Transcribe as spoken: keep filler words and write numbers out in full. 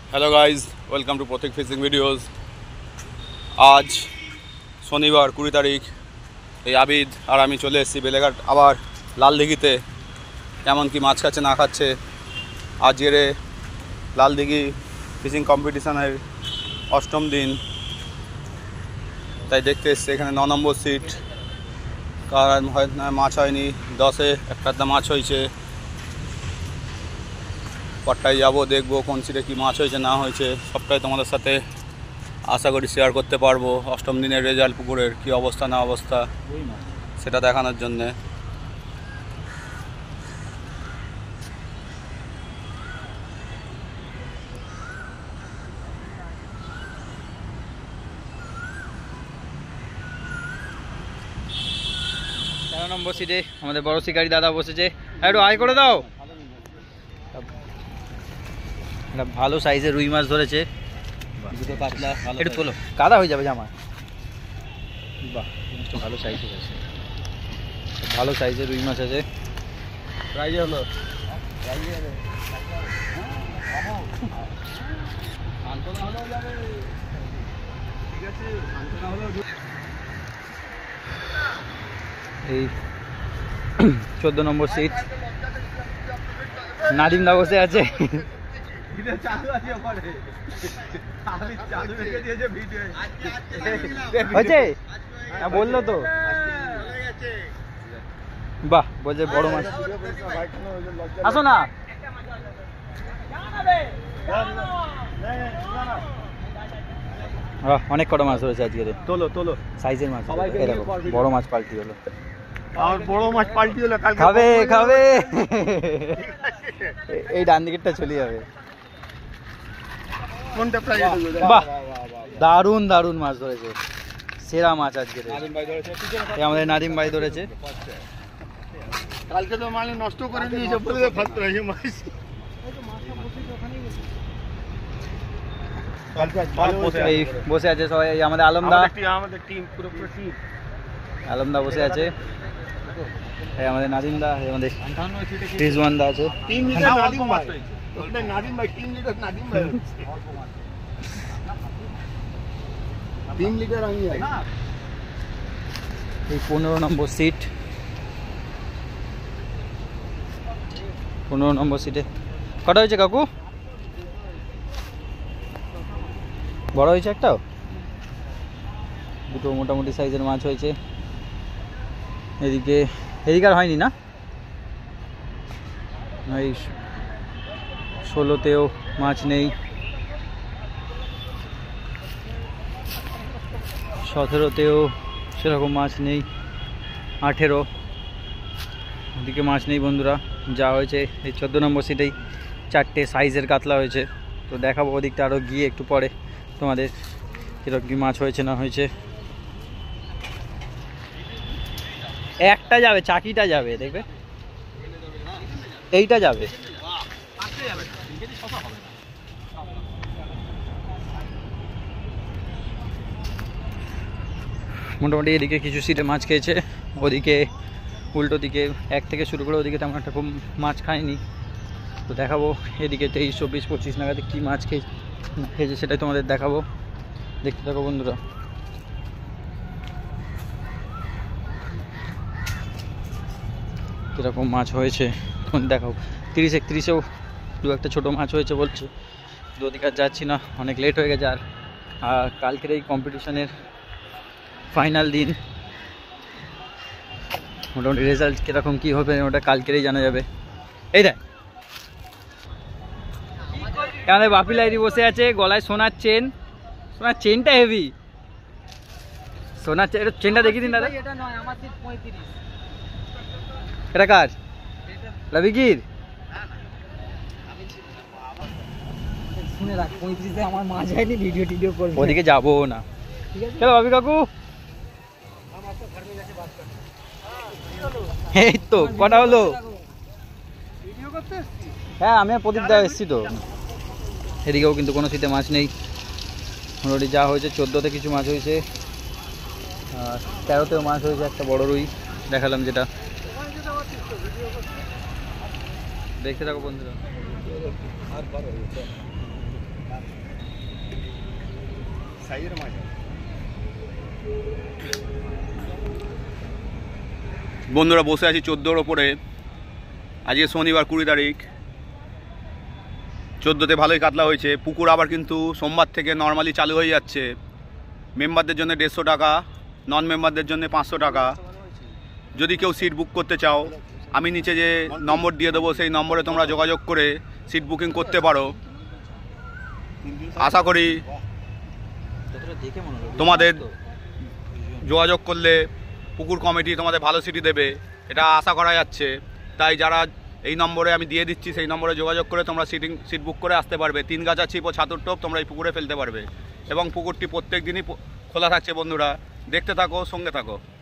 Hello guys, welcome to Pratik fishing videos. আজ শনিবার কুড়ি তারিখ। এই আবিদ আর আমি চলে এসেছি বেলেঘাট আবার লাল দিঘিতে। কেমন কি মাছ খাচ্ছে না খাচ্ছে আজকের লাল দিঘি ফিশিং কম্পিটিশানের অষ্টম দিন, তাই দেখতে এসছে। এখানে ন নম্বর সিট, কার হয় না মাছ হয়নি, দশে একটা মাছ হয়েছে। পরটায় যাবো, দেখবো কোন সিটে কী মাছ হয়েছে না হয়েছে, সবটাই তোমাদের সাথে আশা করি শেয়ার করতে পারবো। অষ্টম দিনের রেজাল্ট পুকুরের কী অবস্থা না অবস্থা সেটা দেখানোর জন্যে। তেরো নম্বর সিটে আমাদের বড় শিকারি দাদা বসেছে, একটু আয় করে দাও। একটা ভালো সাইজের রুই মাছ ধরেছে, একটু তোলো, কাদা হয়ে যাবে জামা। বাহ, মাছটা ভালো সাইজের আছে, ভালো সাইজের রুই মাছ আছে। প্রাইজ হলো এই চোদ্দ নম্বর সিট, নাদিম দা বসে আছে। হয়েছে বললো তো, বাহ বলছে বড় মাছ। আসো না, অনেক কটা মাছ হয়েছে আজকে। তোলো তোলো সাইজের মাছ, বড় মাছ পাল্টি হলো। আর বড় মাছ পাল্টি হলো, খাবে খাবে। এই ডান দিকেরটা চলে যাবে। বাহ, দারুণ দারুণ মাছ ধরেছে, সেরা মাছ আজকে আমাদের নাদিম ভাই ধরেছে। কালকে তো মানে নষ্ট করে দিয়েছে, এই বসে আছে সবাই। আমাদের আলমদা, আমাদের টিম পুরো টিম আলমদা বসে আছে। এই আমাদের নাদিম দা, আমাদের রিজওয়ান দা আছে। টিম লিডার নাদিম ভাই, ওটা নাদিম ভাই, টিম লিডার নাদিম ভাই, টিম লিডার আমি। এই পনেরো নম্বর সিট, পনেরো নম্বর সিটে কটা হয়েছে কাকু? বড় হয়েছে একটাও, দুটো মোটামুটি সাইজের মাছ হয়েছে। এদিকে এদিকে আর হয়নি না, এই ষোলোতেও মাছ নেই, সতেরোতেও সেরকম মাছ নেই, আঠেরো ওদিকে মাছ নেই বন্ধুরা। যা হয়েছে এই চোদ্দো নম্বর সিটেই চারটে সাইজের কাতলা হয়েছে। তো দেখাবো ওদিকটা আরও গিয়ে একটু পরে তোমাদের কীরকম কী মাছ হয়েছে না হয়েছে। একটা যাবে, চাকিটা যাবে, দেখবে এইটা যাবে। মোটামুটি এদিকে কিছু সিটে মাছ খেয়েছে, ওদিকে উল্টো দিকে এক থেকে শুরু করে ওদিকে তেমন একটা খুব মাছ খায়নি। তো দেখাবো এদিকে তেইশ চব্বিশ পঁচিশ নাগাদ কী মাছ খেয়ে খেয়েছে সেটাই তোমাদের দেখাবো, দেখতে থাকো বন্ধুরা। কীরকম মাছ হয়েছে তখন দেখাও। তিরিশ একত্রিশেও দু একটা ছোটো মাছ হয়েছে বলছে। দু ওদিকে আর যাচ্ছি না, অনেক লেট হয়ে গেছে। আর আর কালকের এই কম্পিটিশনের ফাইনাল দিন, মোটামুটি রেজাল্ট কীরকম কী হবে ওটা কালকেরই জানা যাবে। এই দেখ আমাদের বাপি লাইরি বসে আছে, গলায় সোনার চেন, সোনার চেনটা হেভি। সোনার চেনটা দেখিয়ে দিন দাদা। এটা কার? লাবিকির? ওদিকে যাবো না, চলো বাপি কাকু। এই তো কটা হলো? হ্যাঁ আমি আর প্রদীপ দা এসছি তো। এদিকেও কিন্তু কোনো সিটে মাছ নেই। মোটামুটি যা হয়েছে চোদ্দোতে কিছু মাছ হয়েছে, আর তেরোতেও মাছ হয়েছে একটা বড় রুই দেখালাম যেটা। দেখতে থাকো বন্ধুরা। বন্ধুরা বসে আছি চোদ্দোর ওপরে। আজকে শনিবার কুড়ি তারিখ। চোদ্দোতে ভালোই কাতলা হয়েছে। পুকুর আবার কিন্তু সোমবার থেকে নর্মালি চালু হয়ে যাচ্ছে। মেম্বারদের জন্য দেড়শো টাকা, নন মেম্বারদের জন্য পাঁচশো টাকা। যদি কেউ সিট বুক করতে চাও, আমি নিচে যে নম্বর দিয়ে দেবো সেই নম্বরে তোমরা যোগাযোগ করে সিট বুকিং করতে পারো। আশা করি তোমাদের যোগাযোগ করলে পুকুর কমিটি তোমাদের ভালো সিটি দেবে, এটা আশা করা যাচ্ছে। তাই যারা এই নম্বরে আমি দিয়ে দিচ্ছি সেই নম্বরে যোগাযোগ করে তোমরা সিটিং সিট বুক করে আসতে পারবে। তিন গাছা ছিপ ও ছাতুর টোপ তোমরা এই পুকুরে ফেলতে পারবে এবং পুকুরটি প্রত্যেক দিনই খোলা থাকছে। বন্ধুরা দেখতে থাকো, সঙ্গে থাকো।